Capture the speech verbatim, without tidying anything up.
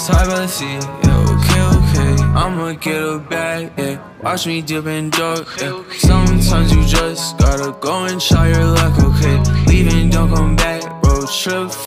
Side by the sea, yeah, okay, okay. I'ma get a bag, yeah. Watch me dip and duck, yeah. Sometimes you just gotta go and try your luck, okay. Leaving, don't come back, road trip.